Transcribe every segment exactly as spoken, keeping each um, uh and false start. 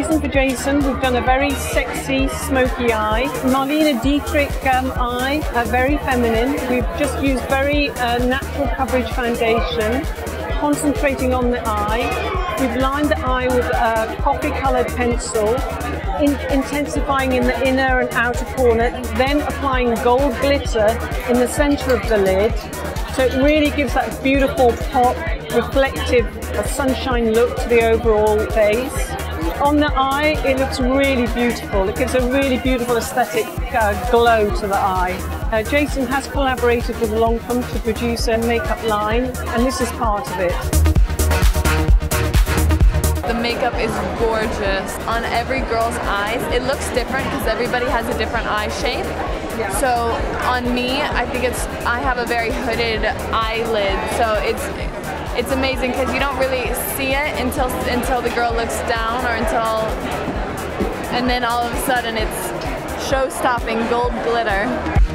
reason for Jason, we've done a very sexy, smoky eye. Marlene Dietrich um, eye, uh, very feminine. We've just used very uh, natural coverage foundation, concentrating on the eye. We've lined the eye with a coffee-coloured pencil, in, intensifying in the inner and outer corner, then applying gold glitter in the centre of the lid. So it really gives that beautiful pop, reflective, uh, sunshine look to the overall face. On the eye, it looks really beautiful. It gives a really beautiful aesthetic uh, glow to the eye. Uh, Jason has collaborated with Lancôme to produce a makeup line, and this is part of it. The makeup is gorgeous. On every girl's eyes, it looks different because everybody has a different eye shape. Yeah. So on me, I think it's, I have a very hooded eyelid, so it's it's amazing because you don't really see it until until the girl looks down or until, and then all of a sudden it's show-stopping gold glitter.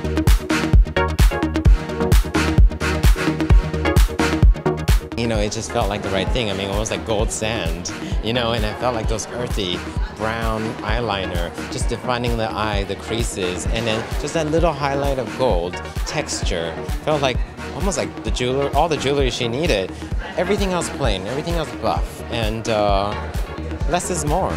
You know, it just felt like the right thing. I mean, almost like gold sand, you know, and I felt like those earthy brown eyeliner, just defining the eye, the creases, and then just that little highlight of gold texture. Felt like almost like the jewelry, all the jewelry she needed. Everything else plain, everything else buff, and uh, less is more.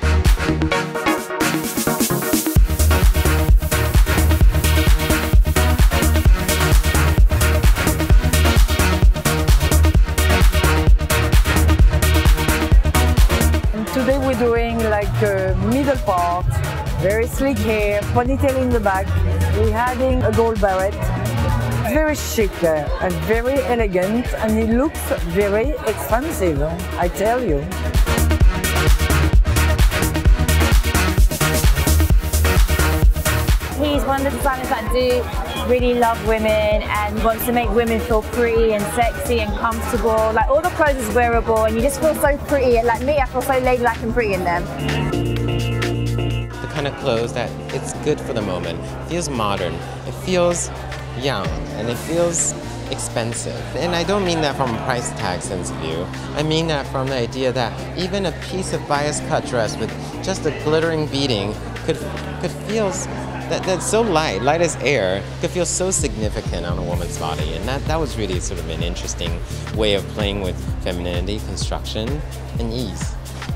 Today we're doing like a middle part, very sleek hair, ponytail in the back. We're adding a gold barrette. It's very chic uh, and very elegant, and it looks very expensive, I tell you. He's one of the designers that do really love women and wants to make women feel pretty and sexy and comfortable. Like, all the clothes is wearable and you just feel so pretty. And like me, I feel so ladylike and pretty in them. The kind of clothes that it's good for the moment. It feels modern. It feels young, and it feels expensive. And I don't mean that from a price tag sense of view. I mean that from the idea that even a piece of bias cut dress with just a glittering beading could could feel That, that's so light, light as air, could feel so significant on a woman's body. And that, that was really sort of an interesting way of playing with femininity, construction, and ease.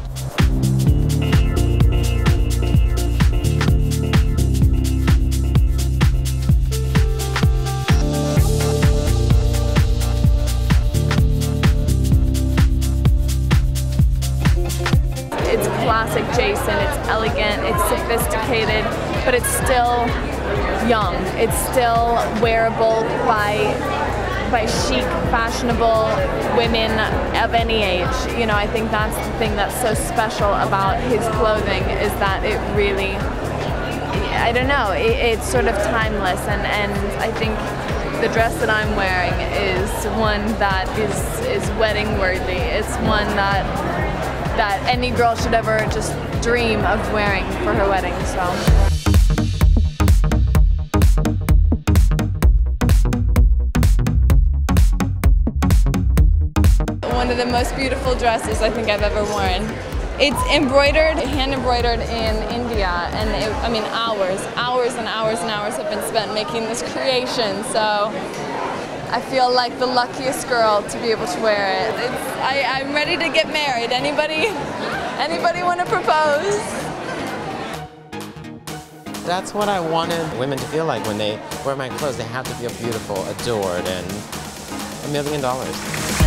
It's classic Jason, it's elegant, it's sophisticated, but it's still young. It's still wearable by by chic, fashionable women of any age. You know, I think that's the thing that's so special about his clothing, is that it really, I don't know, it, it's sort of timeless, and, and I think the dress that I'm wearing is one that is, is wedding worthy. It's one that that any girl should ever just dream of wearing for her wedding. So. One of the most beautiful dresses I think I've ever worn. It's embroidered, hand embroidered in India, and it, I mean hours, hours and hours and hours have been spent making this creation. So I feel like the luckiest girl to be able to wear it. It's, I, I'm ready to get married. Anybody, anybody want to propose? That's what I wanted women to feel like when they wear my clothes. They have to feel beautiful, adored, and a million dollars.